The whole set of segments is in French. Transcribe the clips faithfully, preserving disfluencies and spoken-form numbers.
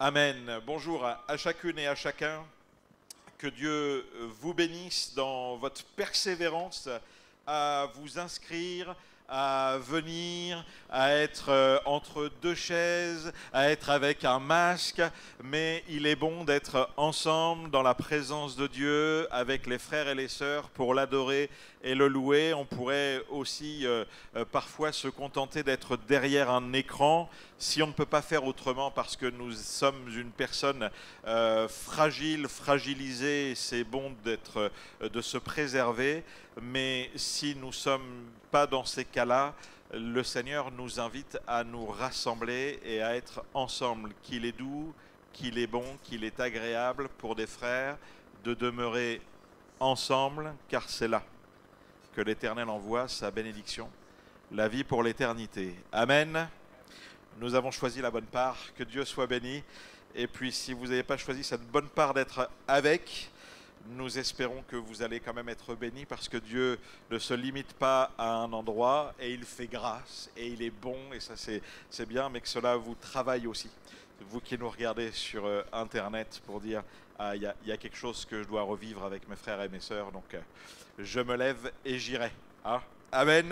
Amen. Bonjour à, à chacune et à chacun. Que Dieu vous bénisse dans votre persévérance à vous inscrire, à venir, à être entre deux chaises, à être avec un masque, mais il est bon d'être ensemble dans la présence de Dieu, avec les frères et les sœurs pour l'adorer et le louer. On pourrait aussi euh, euh, parfois se contenter d'être derrière un écran, si on ne peut pas faire autrement parce que nous sommes une personne euh, fragile, fragilisée, c'est bon d'être, euh, de se préserver, mais si nous ne sommes pas dans ces cas-là, le Seigneur nous invite à nous rassembler et à être ensemble, qu'il est doux, qu'il est bon, qu'il est agréable pour des frères de demeurer ensemble, car c'est là que l'Éternel envoie sa bénédiction, la vie pour l'éternité. Amen. Nous avons choisi la bonne part, que Dieu soit béni. Et puis si vous n'avez pas choisi cette bonne part d'être avec, nous espérons que vous allez quand même être bénis parce que Dieu ne se limite pas à un endroit et il fait grâce et il est bon et ça c'est, c'est bien, mais que cela vous travaille aussi. Vous qui nous regardez sur euh, Internet pour dire ah, il y, y a quelque chose que je dois revivre avec mes frères et mes sœurs, donc euh, je me lève et j'irai. Hein? Amen.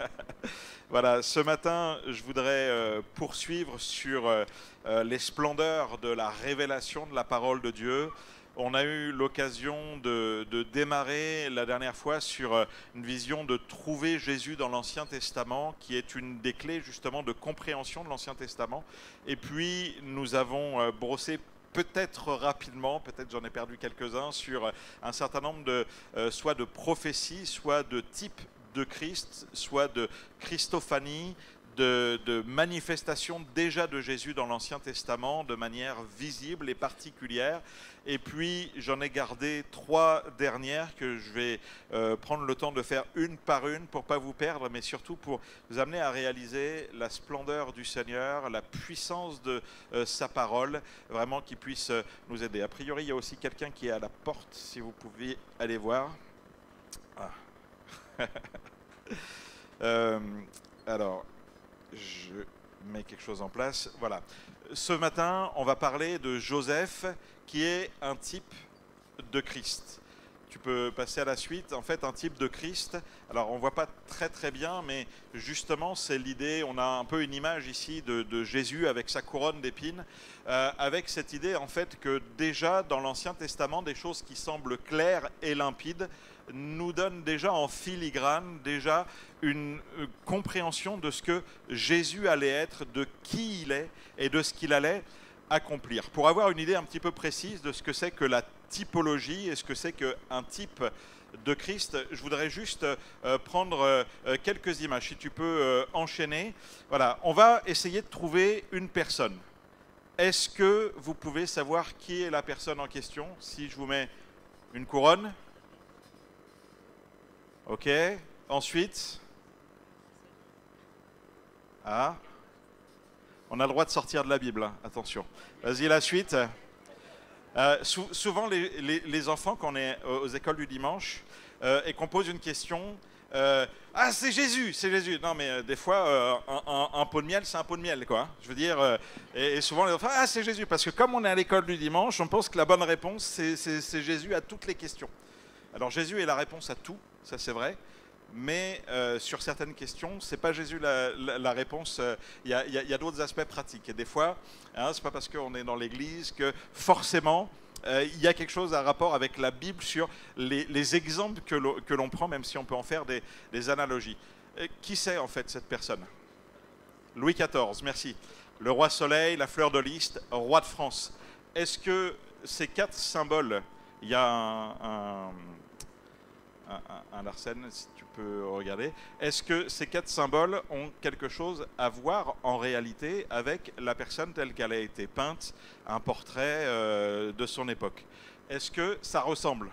Voilà, ce matin, je voudrais euh, poursuivre sur euh, euh, les splendeurs de la révélation de la parole de Dieu. On a eu l'occasion de, de démarrer la dernière fois sur euh, une vision de trouver Jésus dans l'Ancien Testament, qui est une des clés justement de compréhension de l'Ancien Testament. Et puis, nous avons euh, brossé peut-être rapidement, peut-être j'en ai perdu quelques-uns, sur un certain nombre de, euh, soit de prophéties, soit de types de Christ, soit de Christophanie, de, de manifestations déjà de Jésus dans l'Ancien Testament de manière visible et particulière. Et puis j'en ai gardé trois dernières que je vais euh, prendre le temps de faire une par une pour ne pas vous perdre, mais surtout pour vous amener à réaliser la splendeur du Seigneur, la puissance de euh, sa parole, vraiment qui puisse euh, nous aider. A priori, il y a aussi quelqu'un qui est à la porte, si vous pouvez aller voir. Ah. euh, alors, je mets quelque chose en place. Voilà. Ce matin, on va parler de Joseph, qui est un type de Christ. Tu peux passer à la suite. En fait, un type de Christ. Alors, on ne voit pas très très bien, mais justement, c'est l'idée. On a un peu une image ici de, de Jésus avec sa couronne d'épines, euh, avec cette idée en fait que déjà dans l'Ancien Testament, des choses qui semblent claires et limpides nous donnent déjà en filigrane déjà une euh, compréhension de ce que Jésus allait être, de qui il est et de ce qu'il allait accomplir. Pour avoir une idée un petit peu précise de ce que c'est que la typologie et ce que c'est qu'un type de Christ, je voudrais juste euh, prendre euh, quelques images. Si tu peux euh, enchaîner. Voilà, on va essayer de trouver une personne. Est-ce que vous pouvez savoir qui est la personne en question? Si je vous mets une couronne. Ok. Ensuite. Ah. On a le droit de sortir de la Bible, hein. Attention. Vas-y, la suite. Euh, sou souvent, les, les, les enfants, quand on est aux écoles du dimanche, euh, et qu'on pose une question, euh, ah, c'est Jésus, c'est Jésus. Non, mais euh, des fois, euh, un, un, un pot de miel, c'est un pot de miel, quoi. Je veux dire, euh, et, et souvent, les enfants, ah, c'est Jésus. Parce que comme on est à l'école du dimanche, on pense que la bonne réponse, c'est Jésus à toutes les questions. Alors, Jésus est la réponse à tout, ça c'est vrai. Mais euh, sur certaines questions, c'est pas Jésus la, la, la réponse. Il euh, y a, y a d'autres aspects pratiques. Et des fois, hein, c'est pas parce qu'on est dans l'Église que forcément il euh, y a quelque chose à rapport avec la Bible sur les, les exemples que l'on prend, même si on peut en faire des, des analogies. Et qui c'est en fait cette personne? Louis quatorze, merci. Le roi Soleil, la fleur de lys, roi de France. Est-ce que ces quatre symboles, il y a un, un Un, un, un Larsen, si tu peux regarder. Est-ce que ces quatre symboles ont quelque chose à voir en réalité avec la personne telle qu'elle a été peinte, un portrait euh, de son époque? Est-ce que ça ressemble?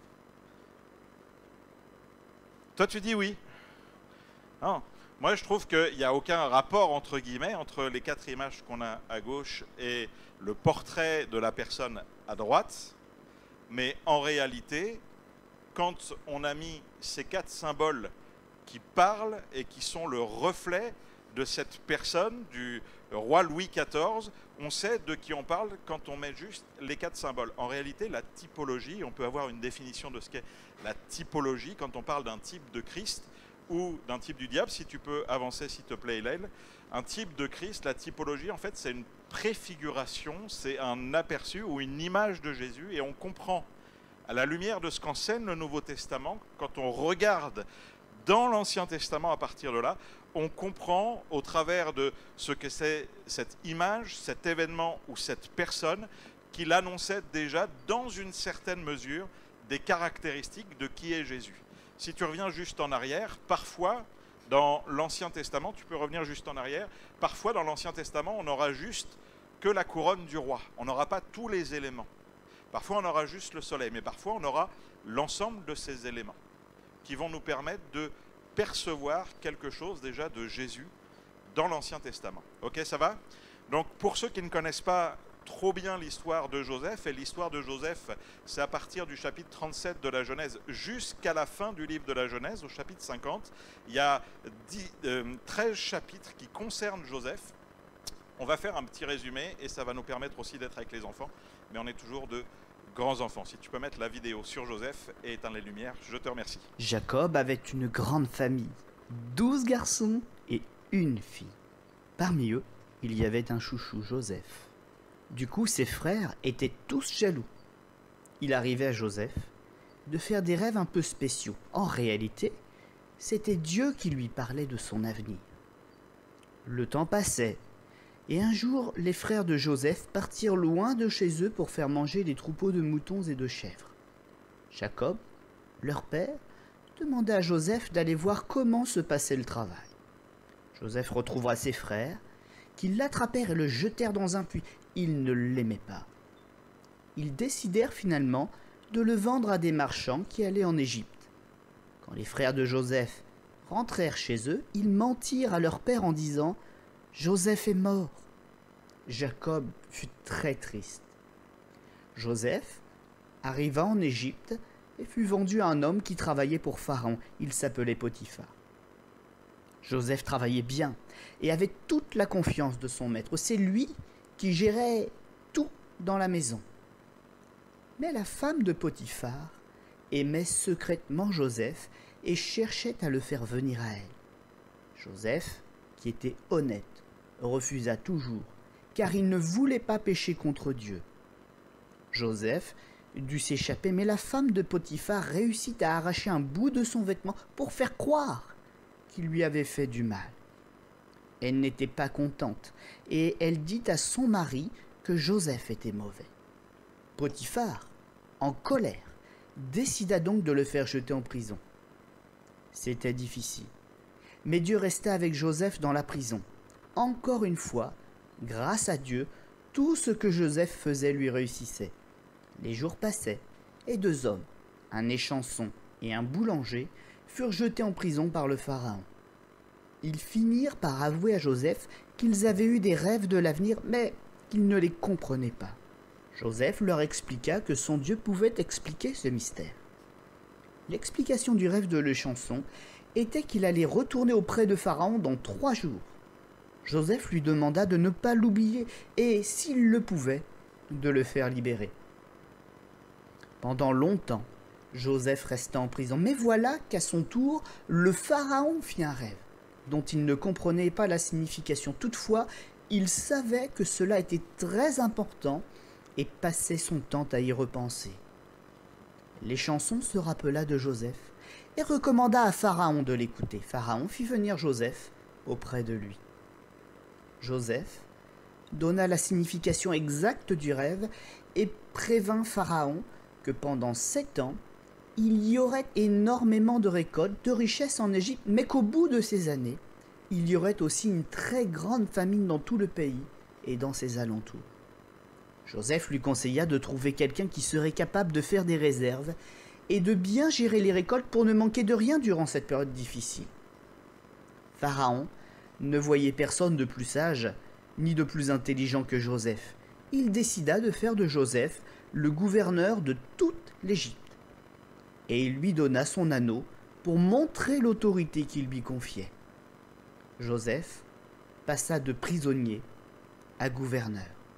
Toi, tu dis oui? Non. Moi, je trouve qu'il n'y a aucun rapport, entre guillemets, entre les quatre images qu'on a à gauche et le portrait de la personne à droite. Mais en réalité, quand on a mis ces quatre symboles qui parlent et qui sont le reflet de cette personne, du roi Louis quatorze, On sait de qui on parle quand on met juste les quatre symboles. En réalité, la typologie, on peut avoir une définition de ce qu'est la typologie quand on parle d'un type de Christ ou d'un type du diable. Si tu peux avancer, s'il te plaît, Hillel. Un type de Christ, la typologie, en fait, c'est une préfiguration, c'est un aperçu ou une image de Jésus, et on comprend, à la lumière de ce qu'enseigne le Nouveau Testament, quand on regarde dans l'Ancien Testament à partir de là, on comprend au travers de ce que c'est cette image, cet événement ou cette personne qu'il annonçait déjà dans une certaine mesure des caractéristiques de qui est Jésus. Si tu reviens juste en arrière, parfois dans l'Ancien Testament, tu peux revenir juste en arrière, parfois dans l'Ancien Testament, on n'aura juste que la couronne du roi, on n'aura pas tous les éléments. Parfois on aura juste le soleil, mais parfois on aura l'ensemble de ces éléments qui vont nous permettre de percevoir quelque chose déjà de Jésus dans l'Ancien Testament. Ok, ça va? Donc pour ceux qui ne connaissent pas trop bien l'histoire de Joseph, et l'histoire de Joseph, c'est à partir du chapitre trente-sept de la Genèse jusqu'à la fin du livre de la Genèse, au chapitre cinquante, il y a dix, euh, treize chapitres qui concernent Joseph. On va faire un petit résumé et ça va nous permettre aussi d'être avec les enfants, mais on est toujours de grands enfants. Si tu peux mettre la vidéo sur Joseph et éteindre les lumières, je te remercie. Jacob avait une grande famille, douze garçons et une fille. Parmi eux, il y avait un chouchou, Joseph. Du coup, ses frères étaient tous jaloux. Il arrivait à Joseph de faire des rêves un peu spéciaux. En réalité, c'était Dieu qui lui parlait de son avenir. Le temps passait, et un jour, les frères de Joseph partirent loin de chez eux pour faire manger des troupeaux de moutons et de chèvres. Jacob, leur père, demanda à Joseph d'aller voir comment se passait le travail. Joseph retrouva ses frères, qui l'attrapèrent et le jetèrent dans un puits. Ils ne l'aimaient pas. Ils décidèrent finalement de le vendre à des marchands qui allaient en Égypte. Quand les frères de Joseph rentrèrent chez eux, ils mentirent à leur père en disant « Joseph est mort ». Jacob fut très triste. Joseph arriva en Égypte et fut vendu à un homme qui travaillait pour Pharaon. Il s'appelait Potiphar. Joseph travaillait bien et avait toute la confiance de son maître. C'est lui qui gérait tout dans la maison. Mais la femme de Potiphar aimait secrètement Joseph et cherchait à le faire venir à elle. Joseph, qui était honnête, refusa toujours, car il ne voulait pas pécher contre Dieu. Joseph dut s'échapper, mais la femme de Potiphar réussit à arracher un bout de son vêtement pour faire croire qu'il lui avait fait du mal. Elle n'était pas contente, et elle dit à son mari que Joseph était mauvais. Potiphar, en colère, décida donc de le faire jeter en prison. C'était difficile, mais Dieu resta avec Joseph dans la prison. Encore une fois, grâce à Dieu, tout ce que Joseph faisait lui réussissait. Les jours passaient, et deux hommes, un échanson et un boulanger, furent jetés en prison par le Pharaon. Ils finirent par avouer à Joseph qu'ils avaient eu des rêves de l'avenir, mais qu'ils ne les comprenaient pas. Joseph leur expliqua que son Dieu pouvait expliquer ce mystère. L'explication du rêve de l'échanson était qu'il allait retourner auprès de Pharaon dans trois jours. Joseph lui demanda de ne pas l'oublier et, s'il le pouvait, de le faire libérer. Pendant longtemps, Joseph resta en prison, mais voilà qu'à son tour, le Pharaon fit un rêve, dont il ne comprenait pas la signification. Toutefois, il savait que cela était très important et passait son temps à y repenser. L'échanson se rappela de Joseph et recommanda à Pharaon de l'écouter. Pharaon fit venir Joseph auprès de lui. Joseph donna la signification exacte du rêve et prévint Pharaon que pendant sept ans, il y aurait énormément de récoltes, de richesses en Égypte, mais qu'au bout de ces années, il y aurait aussi une très grande famine dans tout le pays et dans ses alentours. Joseph lui conseilla de trouver quelqu'un qui serait capable de faire des réserves et de bien gérer les récoltes pour ne manquer de rien durant cette période difficile. Pharaon ne voyait personne de plus sage ni de plus intelligent que Joseph. Il décida de faire de Joseph le gouverneur de toute l'Égypte. Et il lui donna son anneau pour montrer l'autorité qu'il lui confiait. Joseph passa de prisonnier à gouverneur.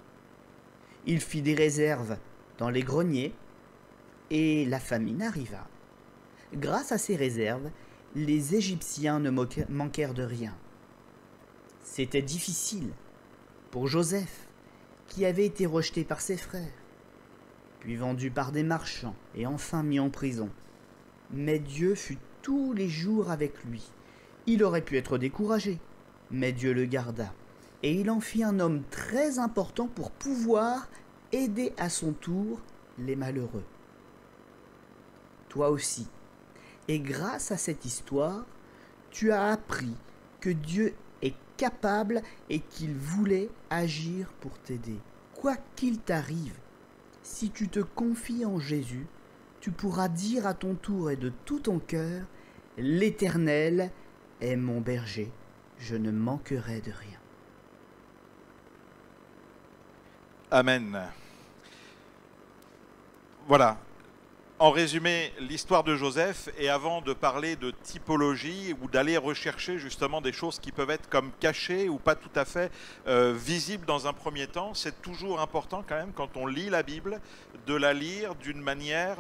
Il fit des réserves dans les greniers et la famine arriva. Grâce à ces réserves, les Égyptiens ne manquèrent de rien. C'était difficile pour Joseph, qui avait été rejeté par ses frères, puis vendu par des marchands et enfin mis en prison. Mais Dieu fut tous les jours avec lui. Il aurait pu être découragé, mais Dieu le garda, et il en fit un homme très important pour pouvoir aider à son tour les malheureux. Toi aussi, et grâce à cette histoire, tu as appris que Dieu est capable et qu'il voulait agir pour t'aider. Quoi qu'il t'arrive, si tu te confies en Jésus, tu pourras dire à ton tour et de tout ton cœur, « L'Éternel est mon berger, je ne manquerai de rien. » Amen. Voilà. En résumé, l'histoire de Joseph, et avant de parler de typologie ou d'aller rechercher justement des choses qui peuvent être comme cachées ou pas tout à fait euh, visibles dans un premier temps, c'est toujours important quand même quand on lit la Bible de la lire d'une manière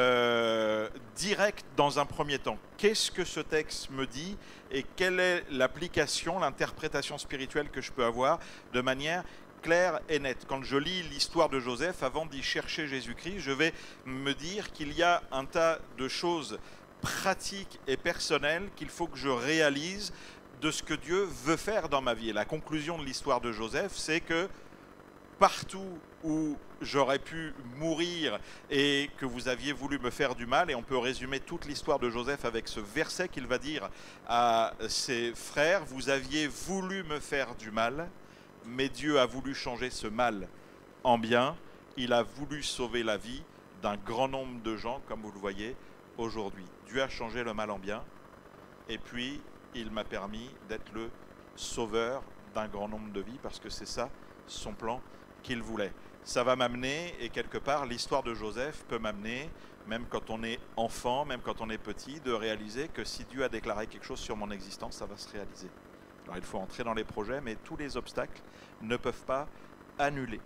euh, directe dans un premier temps. Qu'est-ce que ce texte me dit et quelle est l'application, l'interprétation spirituelle que je peux avoir de manière claire et nette. Quand je lis l'histoire de Joseph, avant d'y chercher Jésus-Christ, je vais me dire qu'il y a un tas de choses pratiques et personnelles qu'il faut que je réalise de ce que Dieu veut faire dans ma vie. Et la conclusion de l'histoire de Joseph, c'est que partout où j'aurais pu mourir et que vous aviez voulu me faire du mal, et on peut résumer toute l'histoire de Joseph avec ce verset qu'il va dire à ses frères, vous aviez voulu me faire du mal, mais Dieu a voulu changer ce mal en bien. Il a voulu sauver la vie d'un grand nombre de gens, comme vous le voyez aujourd'hui. Dieu a changé le mal en bien, et puis il m'a permis d'être le sauveur d'un grand nombre de vies, parce que c'est ça son plan qu'il voulait. Ça va m'amener, et quelque part l'histoire de Joseph peut m'amener, même quand on est enfant, même quand on est petit, de réaliser que si Dieu a déclaré quelque chose sur mon existence, ça va se réaliser. Alors il faut entrer dans les projets, mais tous les obstacles ne peuvent pas annuler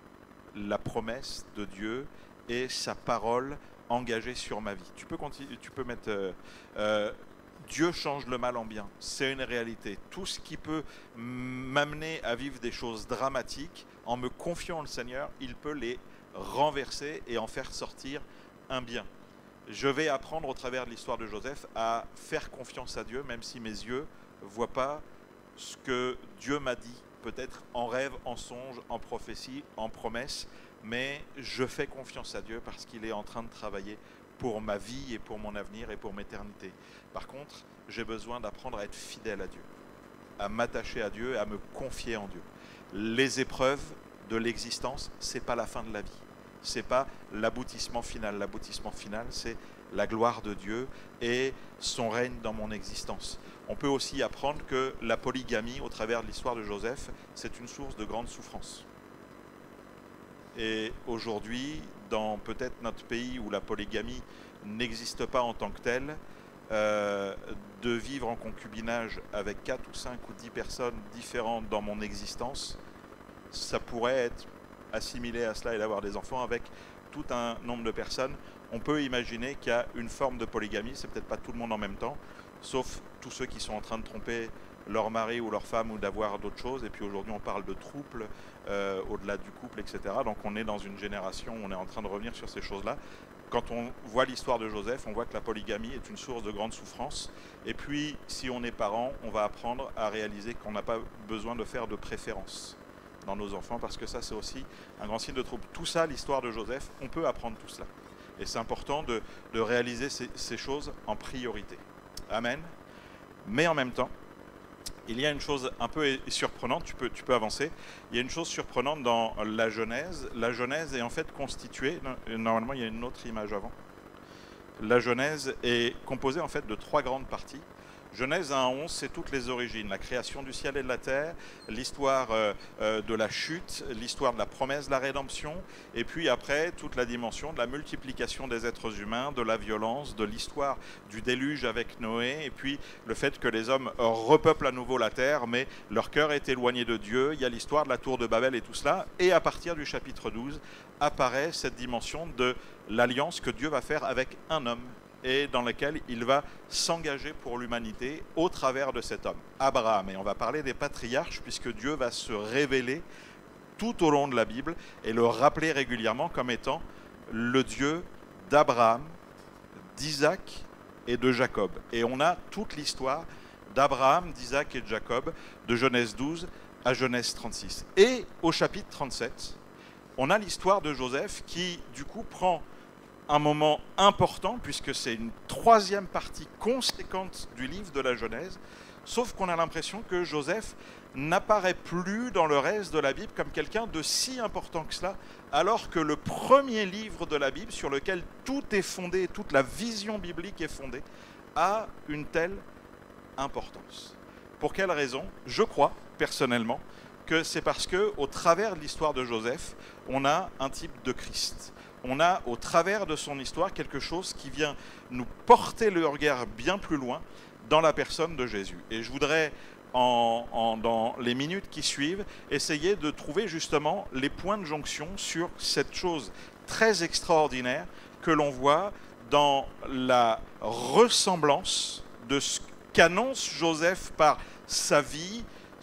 la promesse de Dieu et sa parole engagée sur ma vie. Tu peux continuer, tu peux mettre euh, euh, Dieu change le mal en bien. C'est une réalité. Tout ce qui peut m'amener à vivre des choses dramatiques, en me confiant au Seigneur, il peut les renverser et en faire sortir un bien. Je vais apprendre au travers de l'histoire de Joseph à faire confiance à Dieu, même si mes yeux ne voient pas ce que Dieu m'a dit, peut-être en rêve, en songe, en prophétie, en promesse, mais je fais confiance à Dieu parce qu'il est en train de travailler pour ma vie et pour mon avenir et pour l'éternité. Par contre, j'ai besoin d'apprendre à être fidèle à Dieu, à m'attacher à Dieu et à me confier en Dieu. Les épreuves de l'existence, ce n'est pas la fin de la vie, ce n'est pas l'aboutissement final. L'aboutissement final, c'est la gloire de Dieu et son règne dans mon existence. On peut aussi apprendre que la polygamie, au travers de l'histoire de Joseph, c'est une source de grande souffrance. Et aujourd'hui, dans peut-être notre pays où la polygamie n'existe pas en tant que telle, euh, de vivre en concubinage avec quatre ou cinq ou dix personnes différentes dans mon existence, ça pourrait être assimilé à cela et d'avoir des enfants avec tout un nombre de personnes. On peut imaginer qu'il y a une forme de polygamie, c'est peut-être pas tout le monde en même temps, sauf tous ceux qui sont en train de tromper leur mari ou leur femme ou d'avoir d'autres choses. Et puis aujourd'hui, on parle de trouble euh, au-delà du couple, et cetera. Donc on est dans une génération où on est en train de revenir sur ces choses-là. Quand on voit l'histoire de Joseph, on voit que la polygamie est une source de grande souffrance. Et puis, si on est parent, on va apprendre à réaliser qu'on n'a pas besoin de faire de préférence dans nos enfants, parce que ça, c'est aussi un grand signe de trouble. Tout ça, l'histoire de Joseph, on peut apprendre tout cela. Et c'est important de, de réaliser ces, ces choses en priorité. Amen. Mais en même temps, il y a une chose un peu surprenante, tu peux, tu peux avancer, il y a une chose surprenante dans la Genèse. La Genèse est en fait constituée, normalement il y a une autre image avant. La Genèse est composée en fait de trois grandes parties. Genèse un à onze, c'est toutes les origines, la création du ciel et de la terre, l'histoire euh, euh, de la chute, l'histoire de la promesse de la rédemption, et puis après, toute la dimension de la multiplication des êtres humains, de la violence, de l'histoire du déluge avec Noé, et puis le fait que les hommes repeuplent à nouveau la terre, mais leur cœur est éloigné de Dieu. Il y a l'histoire de la tour de Babel et tout cela, et à partir du chapitre douze, apparaît cette dimension de l'alliance que Dieu va faire avec un homme, et dans lequel il va s'engager pour l'humanité au travers de cet homme, Abraham. Et on va parler des patriarches, puisque Dieu va se révéler tout au long de la Bible et le rappeler régulièrement comme étant le Dieu d'Abraham, d'Isaac et de Jacob. Et on a toute l'histoire d'Abraham, d'Isaac et de Jacob, de Genèse douze à Genèse trente-six. Et au chapitre trente-sept, on a l'histoire de Joseph qui, du coup, prend un moment important, puisque c'est une troisième partie conséquente du livre de la Genèse, sauf qu'on a l'impression que Joseph n'apparaît plus dans le reste de la Bible comme quelqu'un de si important que cela, alors que le premier livre de la Bible, sur lequel tout est fondé, toute la vision biblique est fondée, a une telle importance. Pour quelle raison? Je crois, personnellement, que c'est parce que, au travers de l'histoire de Joseph, on a un type de Christ. On a, au travers de son histoire, quelque chose qui vient nous porter le regard bien plus loin dans la personne de Jésus. Et je voudrais, en, en, dans les minutes qui suivent, essayer de trouver justement les points de jonction sur cette chose très extraordinaire que l'on voit dans la ressemblance de ce qu'annonce Joseph par sa vie,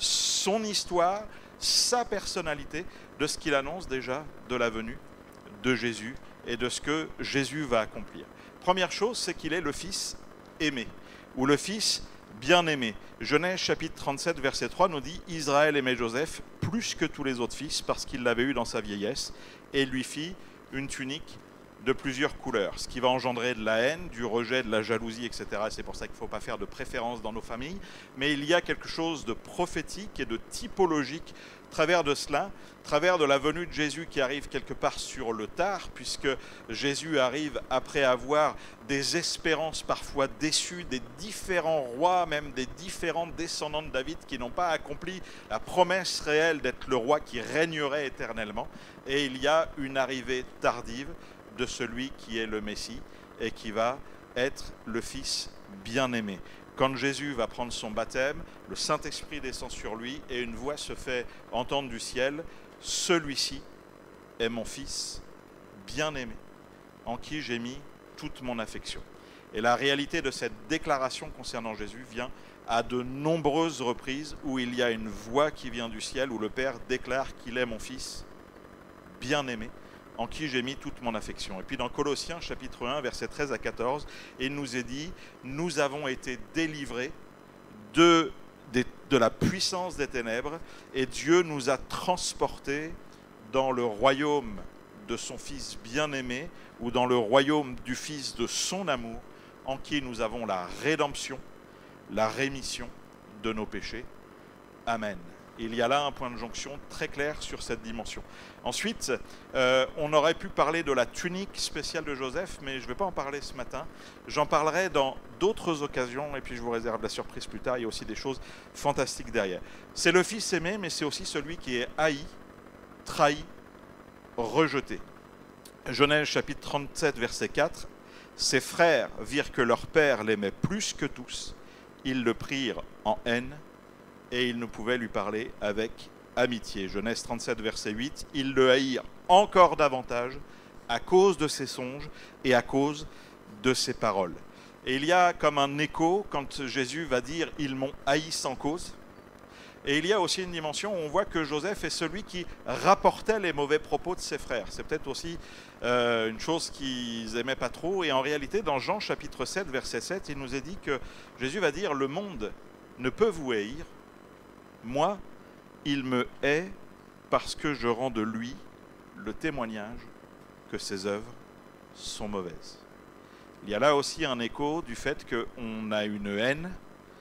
son histoire, sa personnalité, de ce qu'il annonce déjà de la venue de Jésus et de ce que Jésus va accomplir. Première chose, c'est qu'il est le Fils aimé, ou le Fils bien-aimé. Genèse chapitre trente-sept, verset trois nous dit « Israël aimait Joseph plus que tous les autres fils parce qu'il l'avait eu dans sa vieillesse et lui fit une tunique de plusieurs couleurs, ce qui va engendrer de la haine, du rejet, de la jalousie, et cetera. C'est pour ça qu'il ne faut pas faire de préférence dans nos familles. Mais il y a quelque chose de prophétique et de typologique à travers de cela, à travers de la venue de Jésus qui arrive quelque part sur le tard, puisque Jésus arrive après avoir des espérances parfois déçues des différents rois, même des différents descendants de David qui n'ont pas accompli la promesse réelle d'être le roi qui régnerait éternellement. Et il y a une arrivée tardive de celui qui est le Messie et qui va être le Fils bien-aimé. Quand Jésus va prendre son baptême, le Saint-Esprit descend sur lui et une voix se fait entendre du ciel. Celui-ci est mon Fils bien-aimé, en qui j'ai mis toute mon affection. Et la réalité de cette déclaration concernant Jésus vient à de nombreuses reprises où il y a une voix qui vient du ciel, où le Père déclare qu'il est mon Fils bien-aimé, en qui j'ai mis toute mon affection. Et puis dans Colossiens chapitre un, versets treize à quatorze, il nous est dit, nous avons été délivrés de, de, de la puissance des ténèbres et Dieu nous a transportés dans le royaume de son Fils bien-aimé ou dans le royaume du Fils de son amour, en qui nous avons la rédemption, la rémission de nos péchés. Amen. Il y a là un point de jonction très clair sur cette dimension. Ensuite, euh, on aurait pu parler de la tunique spéciale de Joseph, mais je ne vais pas en parler ce matin. J'en parlerai dans d'autres occasions, et puis je vous réserve la surprise plus tard. Il y a aussi des choses fantastiques derrière. C'est le Fils aimé, mais c'est aussi celui qui est haï, trahi, rejeté. Genèse chapitre trente-sept, verset quatre. Ses frères virent que leur père l'aimait plus que tous. Ils le prirent en haine, et ils ne pouvaient lui parler avec amitié. Genèse trente-sept, verset huit, ils le haïrent encore davantage à cause de ses songes et à cause de ses paroles. Et il y a comme un écho quand Jésus va dire « ils m'ont haï sans cause ». Et il y a aussi une dimension où on voit que Joseph est celui qui rapportait les mauvais propos de ses frères. C'est peut-être aussi euh, une chose qu'ils n'aimaient pas trop. Et en réalité, dans Jean chapitre sept, verset sept, il nous est dit que Jésus va dire « le monde ne peut vous haïr, moi, il me hait parce que je rends de lui le témoignage que ses œuvres sont mauvaises. » Il y a là aussi un écho du fait qu'on a une haine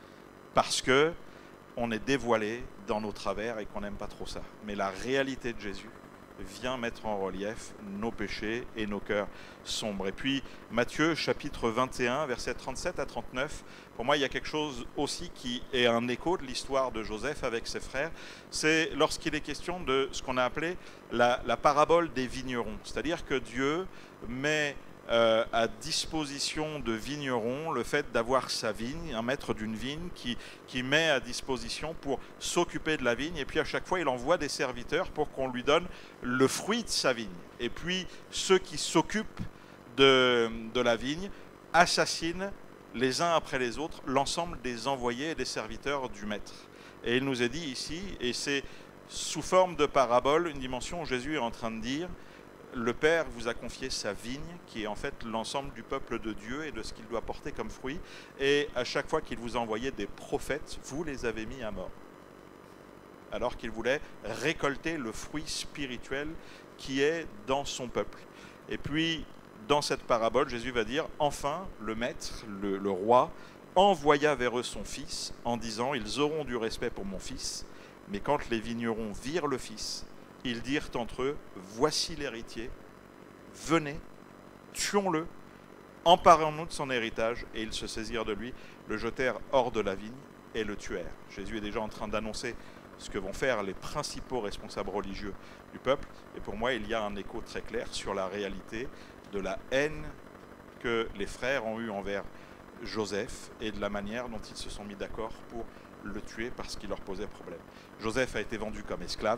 parce qu'on est dévoilé dans nos travers et qu'on n'aime pas trop ça. Mais la réalité de Jésus vient mettre en relief nos péchés et nos cœurs sombres. Et puis Matthieu chapitre vingt et un, versets trente-sept à trente-neuf, pour moi il y a quelque chose aussi qui est un écho de l'histoire de Joseph avec ses frères, c'est lorsqu'il est question de ce qu'on a appelé la, la parabole des vignerons, c'est-à-dire que Dieu met Euh, à disposition de vignerons le fait d'avoir sa vigne, un maître d'une vigne qui, qui met à disposition pour s'occuper de la vigne, et puis à chaque fois il envoie des serviteurs pour qu'on lui donne le fruit de sa vigne. Et puis ceux qui s'occupent de, de la vigne assassinent les uns après les autres l'ensemble des envoyés et des serviteurs du maître. Et il nous est dit ici, et c'est sous forme de parabole, une dimension où Jésus est en train de dire: le Père vous a confié sa vigne, qui est en fait l'ensemble du peuple de Dieu et de ce qu'il doit porter comme fruit. Et à chaque fois qu'il vous a envoyé des prophètes, vous les avez mis à mort. Alors qu'il voulait récolter le fruit spirituel qui est dans son peuple. Et puis, dans cette parabole, Jésus va dire: enfin, le maître, le, le roi, envoya vers eux son fils en disant: ils auront du respect pour mon fils. Mais quand les vignerons virent le fils, ils dirent entre eux: voici l'héritier, venez, tuons-le, emparons-nous de son héritage. Et ils se saisirent de lui, le jetèrent hors de la vigne et le tuèrent. Jésus est déjà en train d'annoncer ce que vont faire les principaux responsables religieux du peuple. Et pour moi, il y a un écho très clair sur la réalité de la haine que les frères ont eue envers Joseph et de la manière dont ils se sont mis d'accord pour le tuer parce qu'il leur posait problème. Joseph a été vendu comme esclave.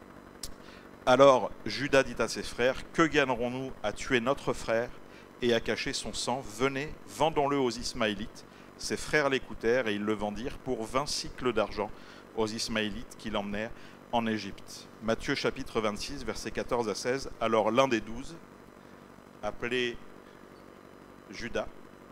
Alors Judas dit à ses frères: que gagnerons-nous à tuer notre frère et à cacher son sang? Venez, vendons-le aux Ismaélites. Ses frères l'écoutèrent et ils le vendirent pour vingt cycles d'argent aux Ismaélites qui l'emmenèrent en Égypte. Matthieu chapitre vingt-six, versets quatorze à seize. Alors l'un des douze, appelé Judas,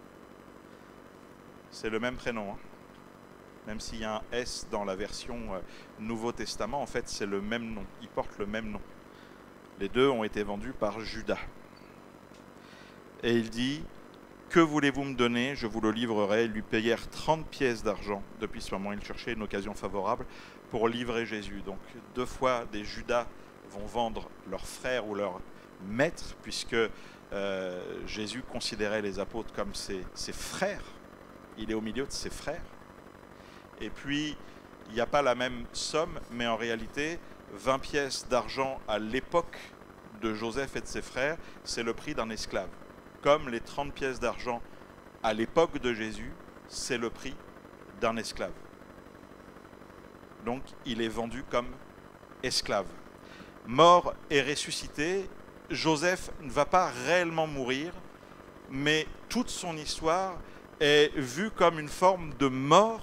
c'est le même prénom, hein, même s'il y a un S dans la version euh, Nouveau Testament, en fait c'est le même nom, ils portent le même nom. Les deux ont été vendus par Judas. Et il dit: que voulez-vous me donner? Je vous le livrerai. Ils lui payèrent trente pièces d'argent. Depuis ce moment, il cherchait une occasion favorable pour livrer Jésus. Donc deux fois des Judas vont vendre leur frère ou leur maître, puisque euh, Jésus considérait les apôtres comme ses, ses frères. Il est au milieu de ses frères. Et puis, il n'y a pas la même somme, mais en réalité, vingt pièces d'argent à l'époque de Joseph et de ses frères, c'est le prix d'un esclave. Comme les trente pièces d'argent à l'époque de Jésus, c'est le prix d'un esclave. Donc, il est vendu comme esclave. Mort et ressuscité, Joseph ne va pas réellement mourir, mais toute son histoire est vue comme une forme de mort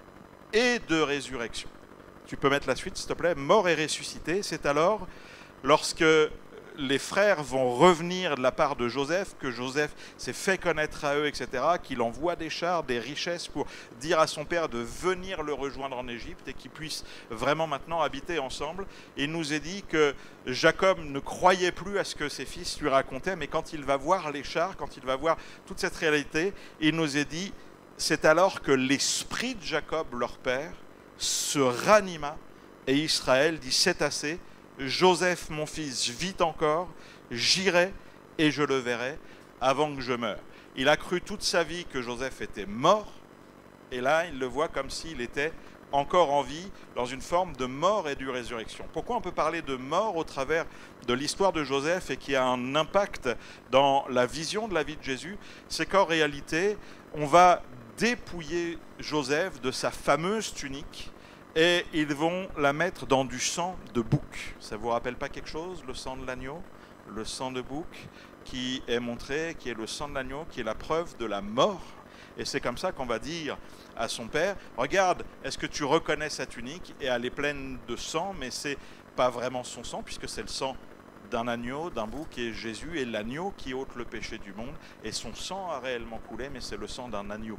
et de résurrection. Tu peux mettre la suite, s'il te plaît. Mort et ressuscité, c'est alors lorsque les frères vont revenir de la part de Joseph, que Joseph s'est fait connaître à eux, et cetera, qu'il envoie des chars, des richesses pour dire à son père de venir le rejoindre en Égypte et qu'ils puissent vraiment maintenant habiter ensemble. Il nous est dit que Jacob ne croyait plus à ce que ses fils lui racontaient, mais quand il va voir les chars, quand il va voir toute cette réalité, il nous est dit: c'est alors que l'esprit de Jacob, leur père, se ranima et Israël dit: c'est assez, Joseph mon fils vit encore, j'irai et je le verrai avant que je meure. Il a cru toute sa vie que Joseph était mort, et là il le voit comme s'il était encore en vie, dans une forme de mort et de résurrection. Pourquoi on peut parler de mort au travers de l'histoire de Joseph et qui a un impact dans la vision de la vie de Jésus? C'est qu'en réalité, on va dépouiller Joseph de sa fameuse tunique et ils vont la mettre dans du sang de bouc. Ça ne vous rappelle pas quelque chose, le sang de l'agneau? Le sang de bouc qui est montré, qui est le sang de l'agneau, qui est la preuve de la mort. Et c'est comme ça qu'on va dire à son père: regarde, est-ce que tu reconnais sa tunique? Et elle est pleine de sang, mais ce n'est pas vraiment son sang, puisque c'est le sang d'un agneau, d'un bouc, et Jésus est l'agneau qui ôte le péché du monde. Et son sang a réellement coulé, mais c'est le sang d'un agneau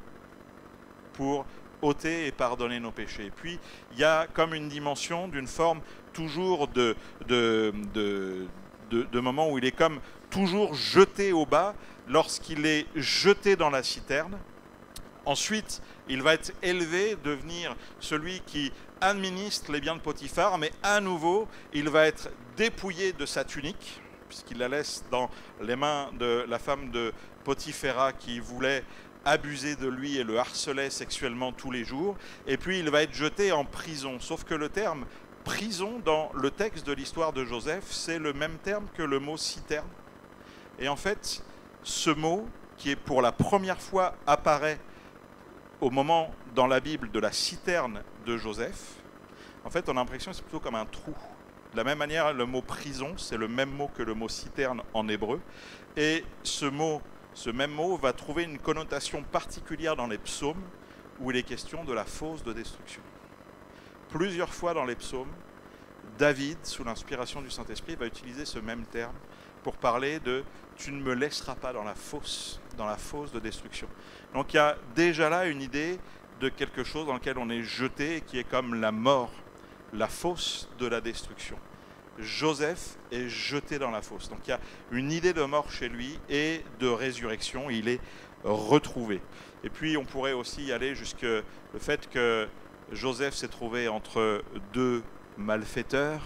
pour ôter et pardonner nos péchés. Et puis, il y a comme une dimension d'une forme toujours de, de, de, de, de moment où il est comme toujours jeté au bas lorsqu'il est jeté dans la citerne. Ensuite, il va être élevé, devenir celui qui administre les biens de Potiphar, mais à nouveau, il va être dépouillé de sa tunique, puisqu'il la laisse dans les mains de la femme de Potiphéra qui voulait abuser de lui et le harcelait sexuellement tous les jours. Et puis il va être jeté en prison. Sauf que le terme prison dans le texte de l'histoire de Joseph, c'est le même terme que le mot citerne. Et en fait, ce mot, qui est pour la première fois apparaît au moment dans la Bible de la citerne de Joseph, en fait on a l'impression que c'est plutôt comme un trou. De la même manière, le mot prison, c'est le même mot que le mot citerne en hébreu. Et ce mot, ce même mot va trouver une connotation particulière dans les psaumes, où il est question de la fosse de destruction. Plusieurs fois dans les psaumes, David, sous l'inspiration du Saint-Esprit, va utiliser ce même terme pour parler de « tu ne me laisseras pas dans la fosse, dans la fosse de destruction ». Donc il y a déjà là une idée de quelque chose dans lequel on est jeté, qui est comme la mort, la fosse de la destruction. Joseph est jeté dans la fosse. Donc il y a une idée de mort chez lui et de résurrection, il est retrouvé. Et puis on pourrait aussi y aller jusque le fait que Joseph s'est trouvé entre deux malfaiteurs,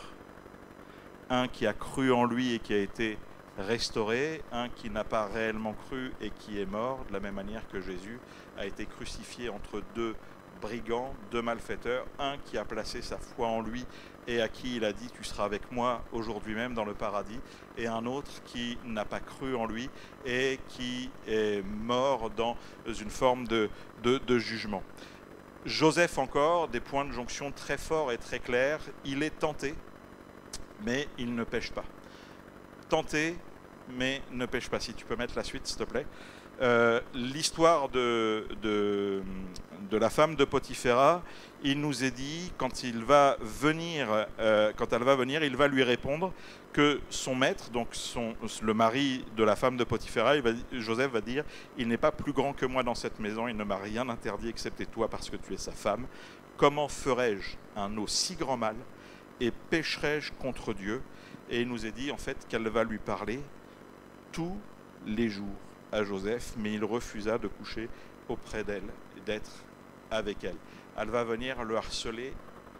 un qui a cru en lui et qui a été restauré, un qui n'a pas réellement cru et qui est mort, de la même manière que Jésus a été crucifié entre deux brigands, deux malfaiteurs, un qui a placé sa foi en lui et à qui il a dit « tu seras avec moi aujourd'hui même dans le paradis », et un autre qui n'a pas cru en lui et qui est mort dans une forme de, de, de jugement. Joseph encore, des points de jonction très forts et très clairs, il est tenté, mais il ne pêche pas. Tenté, mais ne pêche pas. Si tu peux mettre la suite, s'il te plaît. Euh, l'histoire de, de, de la femme de Potiphéra, il nous est dit, quand, il va venir, euh, quand elle va venir, il va lui répondre que son maître, donc son, le mari de la femme de Potiphéra, il va, Joseph va dire « il n'est pas plus grand que moi dans cette maison, il ne m'a rien interdit excepté toi parce que tu es sa femme. Comment ferais-je un aussi grand mal et pécherais-je contre Dieu ?» Et il nous est dit en fait qu'elle va lui parler tous les jours à Joseph, mais il refusa de coucher auprès d'elle et d'être avec elle. Elle va venir le harceler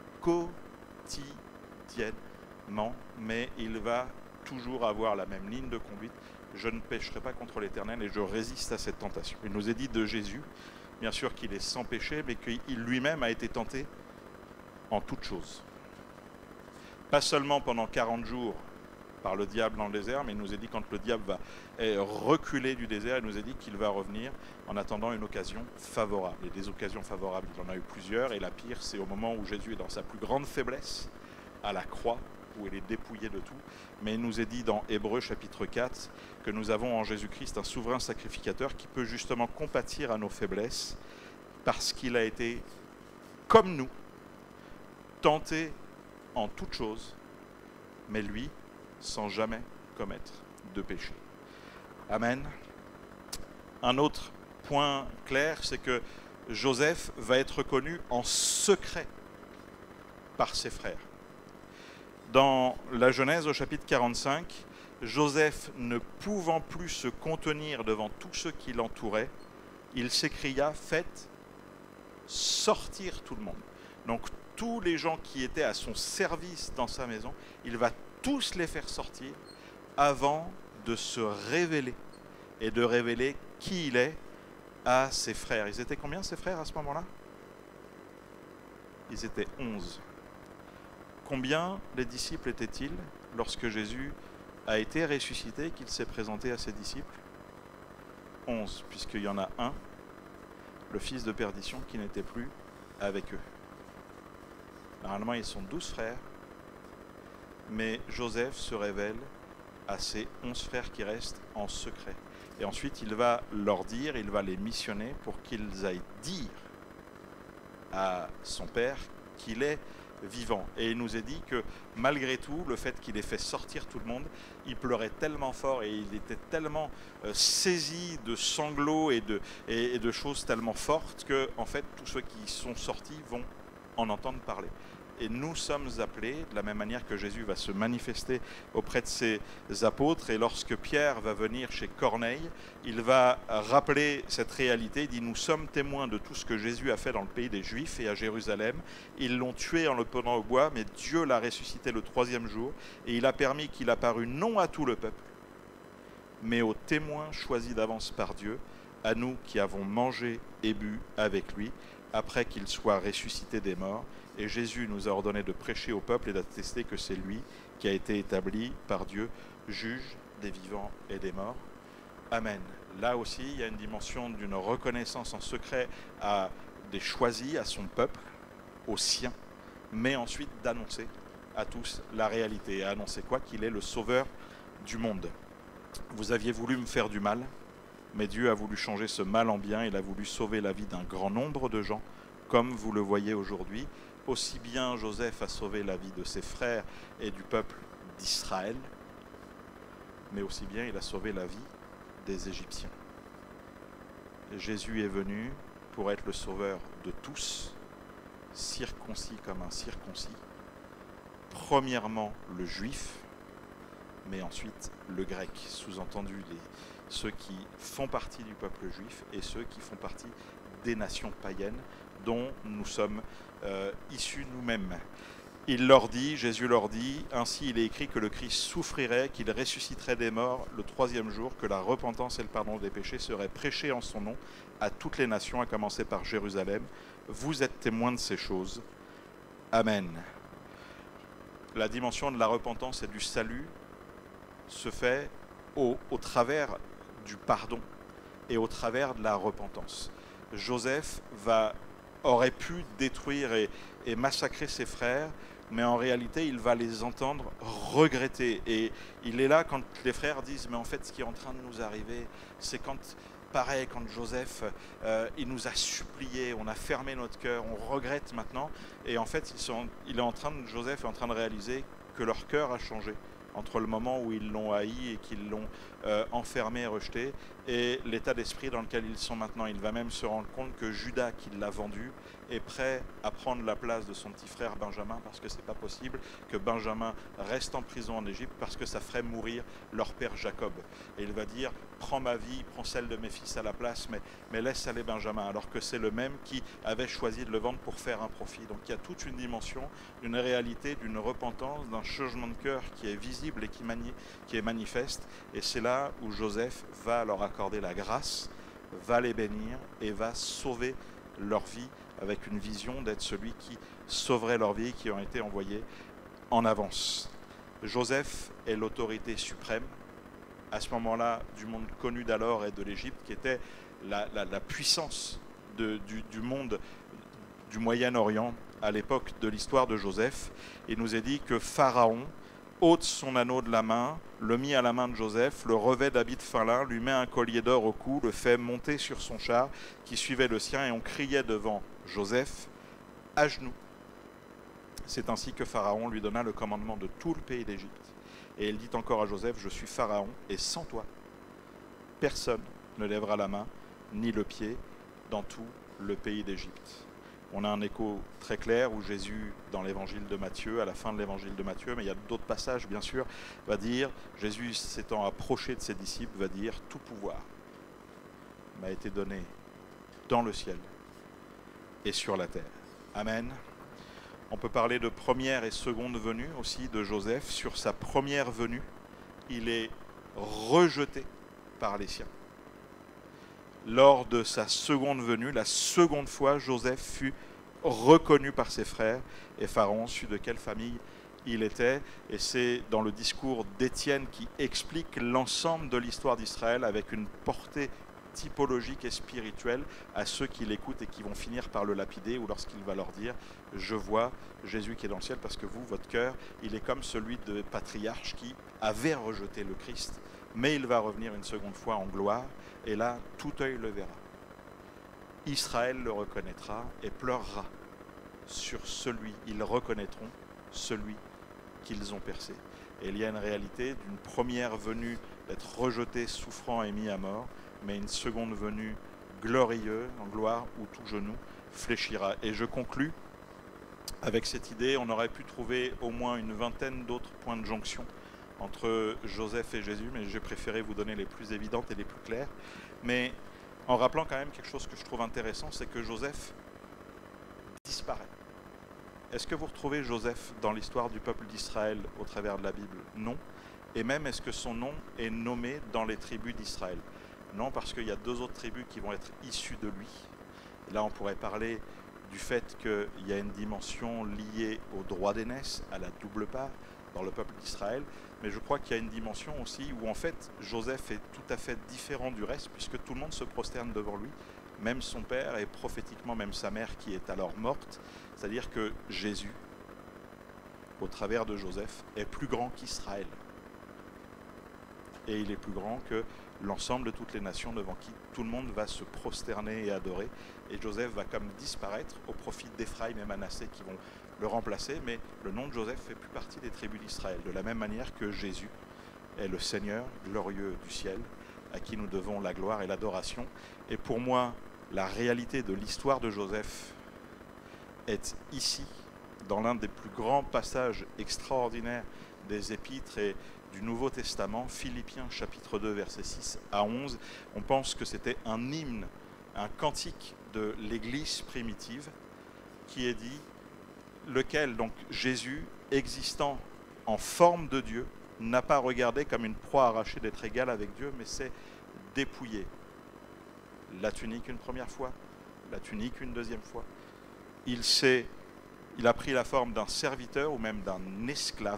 quotidiennement, mais il va toujours avoir la même ligne de conduite. Je ne pécherai pas contre l'Éternel et je résiste à cette tentation. Il nous est dit de Jésus, bien sûr qu'il est sans péché, mais qu'il lui-même a été tenté en toutes choses. Pas seulement pendant quarante jours par le diable dans le désert, mais il nous est dit quand le diable va reculer du désert, il nous est dit qu'il va revenir en attendant une occasion favorable. Et des occasions favorables, il en a eu plusieurs, et la pire, c'est au moment où Jésus est dans sa plus grande faiblesse, à la croix, où il est dépouillé de tout. Mais il nous est dit dans Hébreux chapitre quatre que nous avons en Jésus-Christ un souverain sacrificateur qui peut justement compatir à nos faiblesses, parce qu'il a été, comme nous, tenté en toutes choses, mais lui, sans jamais commettre de péché. Amen. Un autre point clair, c'est que Joseph va être connu en secret par ses frères. Dans la Genèse au chapitre quarante-cinq, Joseph ne pouvant plus se contenir devant tous ceux qui l'entouraient, il s'écria « Faites sortir tout le monde ». Donc tous les gens qui étaient à son service dans sa maison, il va tous les faire sortir avant de se révéler et de révéler qui il est à ses frères. Ils étaient combien ses frères à ce moment-là? Ils étaient onze. Combien les disciples étaient-ils lorsque Jésus a été ressuscité et qu'il s'est présenté à ses disciples? Onze, puisqu'il y en a un, le fils de perdition, qui n'était plus avec eux. Normalement, ils sont douze frères, mais Joseph se révèle à ces onze frères qui restent en secret. Et ensuite, il va leur dire, il va les missionner pour qu'ils aillent dire à son père qu'il est vivant. Et il nous est dit que malgré tout, le fait qu'il ait fait sortir tout le monde, il pleurait tellement fort et il était tellement euh, saisi de sanglots et de, et, et de choses tellement fortes que, en fait, tous ceux qui sont sortis vont en entendre parler. et nous sommes appelés, de la même manière que Jésus va se manifester auprès de ses apôtres, et lorsque Pierre va venir chez Corneille, il va rappeler cette réalité. Il dit: nous sommes témoins de tout ce que Jésus a fait dans le pays des Juifs et à Jérusalem. Ils l'ont tué en le pendant au bois, mais Dieu l'a ressuscité le troisième jour, et il a permis qu'il apparût non à tout le peuple, mais aux témoins choisis d'avance par Dieu, à nous qui avons mangé et bu avec lui, après qu'il soit ressuscité des morts. Et Jésus nous a ordonné de prêcher au peuple et d'attester que c'est lui qui a été établi par Dieu, juge des vivants et des morts. Amen. Là aussi, il y a une dimension d'une reconnaissance en secret à des choisis, à son peuple, aux siens, mais ensuite d'annoncer à tous la réalité. À annoncer quoi? Qu'il est le sauveur du monde. Vous aviez voulu me faire du mal, mais Dieu a voulu changer ce mal en bien. Il a voulu sauver la vie d'un grand nombre de gens, comme vous le voyez aujourd'hui. Aussi bien Joseph a sauvé la vie de ses frères et du peuple d'Israël, mais aussi bien il a sauvé la vie des Égyptiens. Et Jésus est venu pour être le sauveur de tous, circoncis comme un circoncis. Premièrement le juif, mais ensuite le grec, sous-entendu les, ceux qui font partie du peuple juif et ceux qui font partie des nations païennes dont nous sommes euh, issus nous-mêmes. Il leur dit, Jésus leur dit, ainsi il est écrit que le Christ souffrirait, qu'il ressusciterait des morts le troisième jour, que la repentance et le pardon des péchés seraient prêchés en son nom à toutes les nations, à commencer par Jérusalem. Vous êtes témoins de ces choses. Amen. La dimension de la repentance et du salut se fait au, au travers du pardon et au travers de la repentance. Joseph va, aurait pu détruire et, et massacrer ses frères, mais en réalité, il va les entendre regretter. Et il est là quand les frères disent, mais en fait, ce qui est en train de nous arriver, c'est quand, pareil, quand Joseph, euh, il nous a supplié, on a fermé notre cœur, on regrette maintenant. Et en fait, ils sont, il est en train de, Joseph est en train de réaliser que leur cœur a changé entre le moment où ils l'ont haï et qu'ils l'ont euh, enfermé et rejeté, et l'état d'esprit dans lequel ils sont maintenant. Il va même se rendre compte que Judas, qui l'a vendu, est prêt à prendre la place de son petit frère Benjamin, parce que c'est pas possible que Benjamin reste en prison en Égypte, parce que ça ferait mourir leur père Jacob. Et il va dire, prends ma vie, prends celle de mes fils à la place, mais, mais laisse aller Benjamin, alors que c'est le même qui avait choisi de le vendre pour faire un profit. Donc il y a toute une dimension, d'une réalité, d'une repentance, d'un changement de cœur qui est visible et qui, mani- qui est manifeste. Et c'est là où Joseph va leur accorder la grâce, va les bénir et va sauver leur vie, avec une vision d'être celui qui sauverait leur vie, qui ont été envoyés en avance. Joseph est l'autorité suprême, à ce moment-là, du monde connu d'alors et de l'Égypte, qui était la, la, la puissance de, du, du monde du Moyen-Orient à l'époque de l'histoire de Joseph. Il nous est dit que Pharaon ôte son anneau de la main, le mit à la main de Joseph, le revêt d'habits de fin lin, lui met un collier d'or au cou, le fait monter sur son char qui suivait le sien, et on criait devant Joseph à genoux. C'est ainsi que Pharaon lui donna le commandement de tout le pays d'Égypte. Et il dit encore à Joseph, je suis Pharaon, et sans toi, personne ne lèvera la main ni le pied dans tout le pays d'Égypte. On a un écho très clair où Jésus, dans l'évangile de Matthieu, à la fin de l'évangile de Matthieu, mais il y a d'autres passages bien sûr, va dire, Jésus s'étant approché de ses disciples, va dire, tout pouvoir m'a été donné dans le ciel et sur la terre. Amen. On peut parler de première et seconde venue aussi de Joseph. Sur sa première venue, il est rejeté par les siens. Lors de sa seconde venue, la seconde fois, Joseph fut reconnu par ses frères et Pharaon sut de quelle famille il était. Et c'est dans le discours d'Étienne qui explique l'ensemble de l'histoire d'Israël avec une portée typologique et spirituelle à ceux qui l'écoutent et qui vont finir par le lapider, ou lorsqu'il va leur dire « Je vois Jésus qui est dans le ciel, parce que vous, votre cœur, il est comme celui de patriarche qui avait rejeté le Christ, mais il va revenir une seconde fois en gloire, et là, tout œil le verra. Israël le reconnaîtra et pleurera sur celui, ils reconnaîtront celui qu'ils ont percé. » Et il y a une réalité d'une première venue d'être rejeté, souffrant et mis à mort, mais une seconde venue glorieuse, en gloire, où tout genou fléchira. Et je conclus avec cette idée, on aurait pu trouver au moins une vingtaine d'autres points de jonction entre Joseph et Jésus, mais j'ai préféré vous donner les plus évidentes et les plus claires. Mais en rappelant quand même quelque chose que je trouve intéressant, c'est que Joseph disparaît. Est-ce que vous retrouvez Joseph dans l'histoire du peuple d'Israël au travers de la Bible? Non. Et même, est-ce que son nom est nommé dans les tribus d'Israël? Non, parce qu'il y a deux autres tribus qui vont être issues de lui. Et là, on pourrait parler du fait qu'il y a une dimension liée au droit d'aînesse, à la double part, dans le peuple d'Israël. Mais je crois qu'il y a une dimension aussi où, en fait, Joseph est tout à fait différent du reste, puisque tout le monde se prosterne devant lui, même son père et prophétiquement même sa mère qui est alors morte. C'est-à-dire que Jésus, au travers de Joseph, est plus grand qu'Israël. Et il est plus grand que l'ensemble de toutes les nations devant qui tout le monde va se prosterner et adorer. Et Joseph va comme disparaître au profit d'Éphraïm et Manassé qui vont le remplacer. Mais le nom de Joseph fait plus partie des tribus d'Israël. De la même manière que Jésus est le Seigneur glorieux du ciel, à qui nous devons la gloire et l'adoration. Et pour moi, la réalité de l'histoire de Joseph est ici, dans l'un des plus grands passages extraordinaires des Épîtres et du Nouveau Testament, Philippiens chapitre deux, versets six à onze. On pense que c'était un hymne, un cantique de l'Église primitive qui est dit, lequel donc Jésus, existant en forme de Dieu, n'a pas regardé comme une proie arrachée d'être égal avec Dieu, mais s'est dépouillé. La tunique une première fois, la tunique une deuxième fois. Il s'est, il a pris la forme d'un serviteur ou même d'un esclave.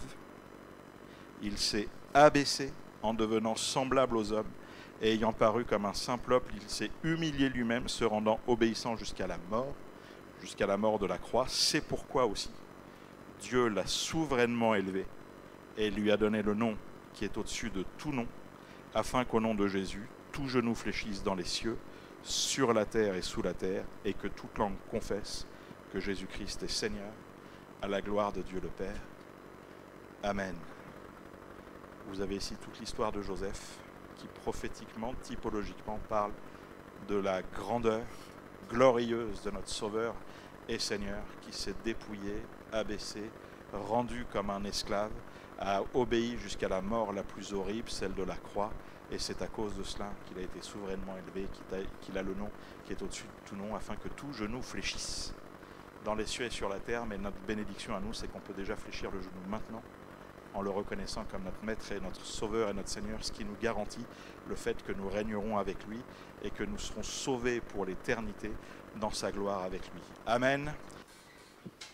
Il s'est abaissé en devenant semblable aux hommes et ayant paru comme un simple homme, il s'est humilié lui-même, se rendant obéissant jusqu'à la mort, jusqu'à la mort de la croix. C'est pourquoi aussi Dieu l'a souverainement élevé et lui a donné le nom qui est au-dessus de tout nom, afin qu'au nom de Jésus, tout genou fléchisse dans les cieux, sur la terre et sous la terre, et que toute langue confesse que Jésus-Christ est Seigneur, à la gloire de Dieu le Père. Amen. Vous avez ici toute l'histoire de Joseph, qui prophétiquement, typologiquement, parle de la grandeur glorieuse de notre Sauveur et Seigneur, qui s'est dépouillé, abaissé, rendu comme un esclave, a obéi jusqu'à la mort la plus horrible, celle de la croix, et c'est à cause de cela qu'il a été souverainement élevé, qu'il a le nom qui est au-dessus de tout nom, afin que tout genou fléchisse dans les cieux et sur la terre. Mais notre bénédiction à nous, c'est qu'on peut déjà fléchir le genou maintenant, en le reconnaissant comme notre Maître et notre Sauveur et notre Seigneur, ce qui nous garantit le fait que nous régnerons avec lui et que nous serons sauvés pour l'éternité dans sa gloire avec lui. Amen.